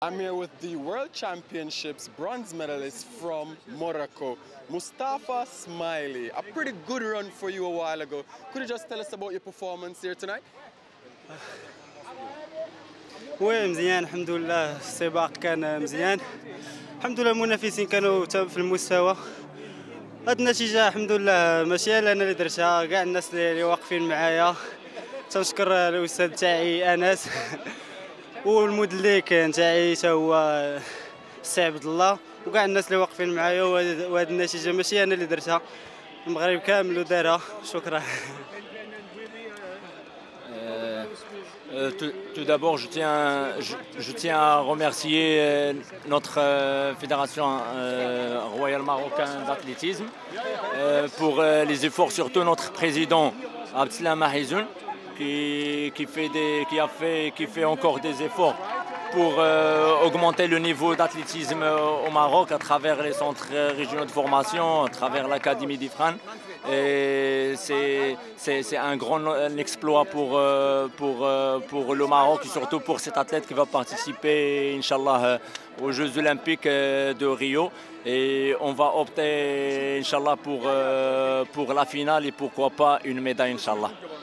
I'm here with the World Championships bronze medalist from Morocco, Mustafa Smiley. A pretty good run for you a while ago. Could you just tell us about your performance here tonight? وي مزيان الحمد لله. السباق كان مزيان الحمد لله. المنافسين كانوا في المستوى. هاد النتيجه الحمد لله ماشي انا اللي درتها، كاع الناس اللي واقفين معايا. تنشكر الاستاذ تاعي انس والمدلك تاعي تا هو السي عبد الله وكاع الناس اللي واقفين معايا. وهاد النتيجه ماشي انا اللي درتها، المغرب كامل ودارها. شكرا. Tout d'abord, je tiens à remercier notre fédération royale marocaine d'athlétisme pour les efforts, surtout notre président Abdeslam Mahizoun qui fait encore des efforts pour augmenter le niveau d'athlétisme au Maroc à travers les centres régionaux de formation, à travers l'Académie d'Ifrane. Et c'est un grand exploit pour le Maroc et surtout pour cet athlète qui va participer, Inch'Allah, aux Jeux Olympiques de Rio. Et on va opter, Inch'Allah, pour la finale et pourquoi pas une médaille, Inch'Allah.